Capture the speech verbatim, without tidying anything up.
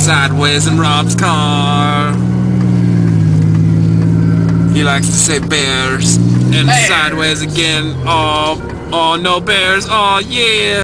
sideways in Rob's car. He likes to say bears and Bears. sideways again. Oh, oh no bears. Oh yeah.